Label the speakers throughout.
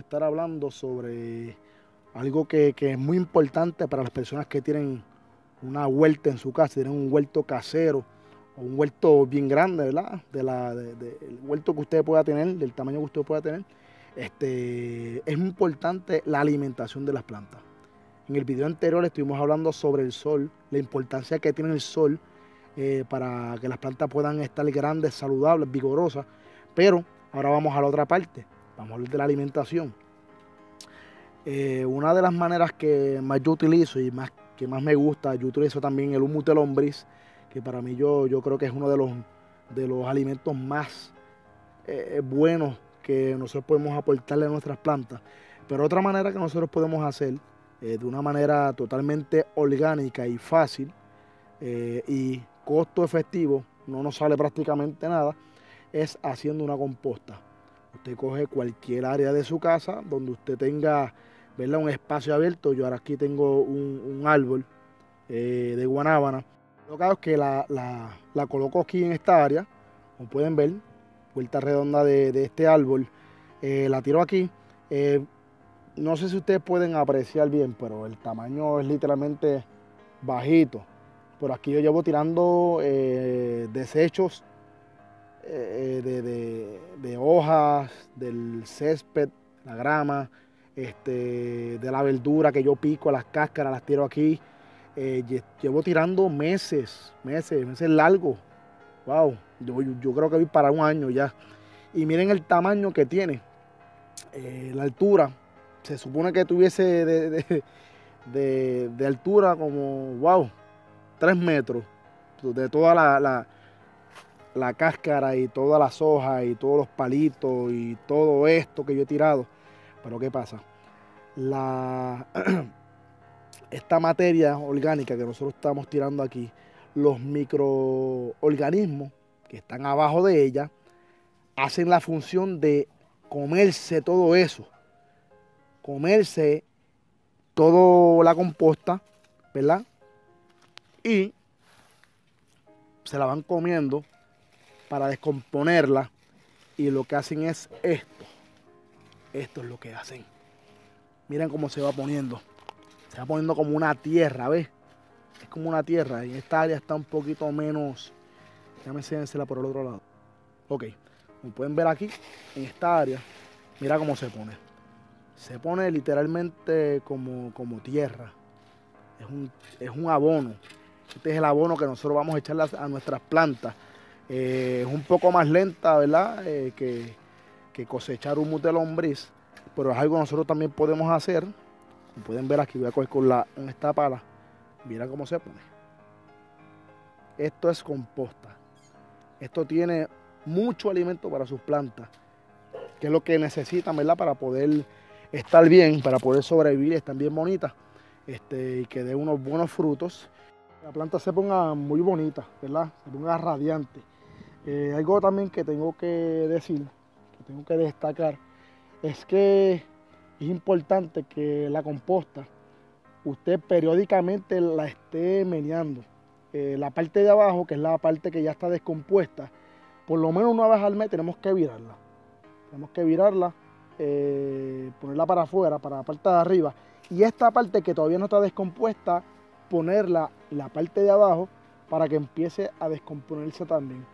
Speaker 1: a estar hablando sobre algo que es muy importante para las personas que tienen una huerta en su casa, tienen un huerto casero o un huerto bien grande, ¿verdad? El huerto que usted pueda tener, del tamaño que usted pueda tener. Es muy importante la alimentación de las plantas. En el video anterior estuvimos hablando sobre el sol, la importancia que tiene el sol para que las plantas puedan estar grandes, saludables, vigorosas. Pero ahora vamos a la otra parte, vamos a hablar de la alimentación. Una de las maneras que más yo utilizo y que más me gusta, yo utilizo también el humus de lombriz, que para mí yo creo que es uno de los alimentos más buenos que nosotros podemos aportarle a nuestras plantas. Pero otra manera que nosotros podemos hacer de una manera totalmente orgánica y fácil y costo efectivo, no nos sale prácticamente nada, es haciendo una composta. Usted coge cualquier área de su casa donde usted tenga, ¿verdad?, un espacio abierto. Yo ahora aquí tengo un árbol de guanábana. Lo que hago es que la coloco aquí en esta área, como pueden ver, vuelta redonda de este árbol. La tiro aquí. No sé si ustedes pueden apreciar bien, pero el tamaño es literalmente bajito. Pero aquí yo llevo tirando desechos de hojas, del césped, la grama, de la verdura que yo pico, las cáscaras, las tiro aquí. Llevo tirando meses largos. Wow, yo creo que voy para un año ya. Y miren el tamaño que tiene, la altura. Se supone que tuviese de altura como, wow, 3 metros de toda la cáscara y todas las hojas y todos los palitos y todo esto que yo he tirado. Pero ¿qué pasa? La, esta materia orgánica que nosotros estamos tirando aquí, los microorganismos que están abajo de ella, hacen la función de comerse todo eso, comerse toda la composta, ¿verdad? Y se la van comiendo para descomponerla y lo que hacen es esto. Esto es lo que hacen. Miren cómo se va poniendo. Se va poniendo como una tierra, ¿ves? Es como una tierra. Y esta área está un poquito menos. Déjame enseñársela por el otro lado. Ok. Como pueden ver aquí, en esta área, mira cómo se pone. Se pone literalmente como tierra. Es un abono. Este es el abono que nosotros vamos a echarle a nuestras plantas. Es un poco más lenta, ¿verdad? Que cosechar humus de lombriz. Pero es algo que nosotros también podemos hacer. Como pueden ver aquí, voy a coger con esta pala. Mira cómo se pone. Esto es composta. Esto tiene mucho alimento para sus plantas, que es lo que necesitan, ¿verdad?, para poder estar bien, para poder sobrevivir, están bien bonitas, y que dé unos buenos frutos. La planta se ponga muy bonita, ¿verdad? Se ponga radiante. Algo también que tengo que decir, que tengo que destacar, es que es importante que la composta usted periódicamente la esté meneando. La parte de abajo, que es la parte que ya está descompuesta, por lo menos una vez al mes tenemos que virarla. Tenemos que virarla, ponerla para afuera, para la parte de arriba. Y esta parte que todavía no está descompuesta, ponerla la parte de abajo para que empiece a descomponerse también.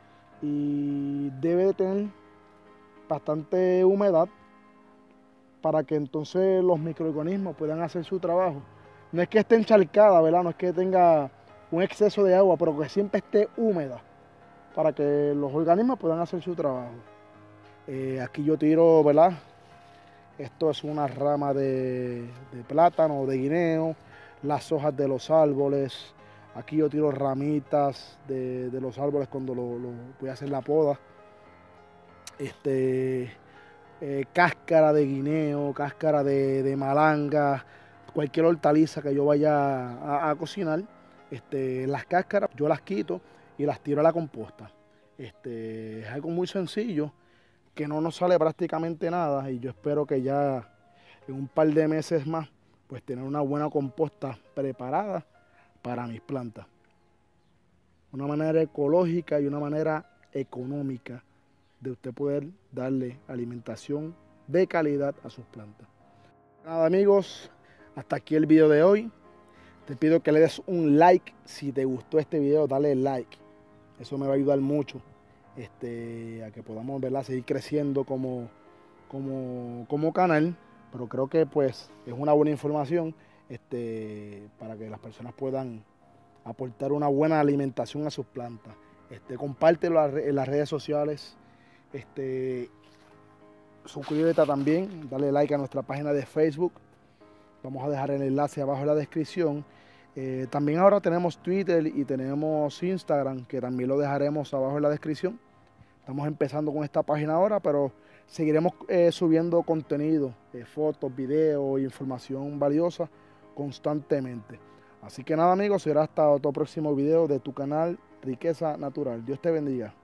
Speaker 1: Y debe de tener bastante humedad para que entonces los microorganismos puedan hacer su trabajo. No es que esté encharcada, ¿verdad? No es que tenga un exceso de agua, pero que siempre esté húmeda para que los organismos puedan hacer su trabajo. Aquí yo tiro, ¿verdad? Esto es una rama de plátano, de guineo, las hojas de los árboles. Aquí yo tiro ramitas de los árboles cuando voy a hacer la poda. Cáscara de guineo, cáscara de malanga, cualquier hortaliza que yo vaya a cocinar, las cáscaras yo las quito y las tiro a la composta. Es algo muy sencillo que no nos sale prácticamente nada y yo espero que ya en un par de meses más pues tener una buena composta preparada para mis plantas. Una manera ecológica y una manera económica de usted poder darle alimentación de calidad a sus plantas. Nada amigos, hasta aquí el video de hoy. Te pido que le des un like. Si te gustó este video, dale like. Eso me va a ayudar mucho a que podamos, ¿verdad?, seguir creciendo como canal. Pero creo que pues es una buena información para que las personas puedan aportar una buena alimentación a sus plantas. Compártelo en las redes sociales. Suscríbete también, dale like a nuestra página de Facebook. Vamos a dejar el enlace abajo en la descripción. También ahora tenemos Twitter y tenemos Instagram, que también lo dejaremos abajo en la descripción. Estamos empezando con esta página ahora, pero seguiremos subiendo contenido, fotos, videos, información valiosa constantemente. Así que nada amigos, será hasta otro próximo video de tu canal Riqueza Natural. Dios te bendiga.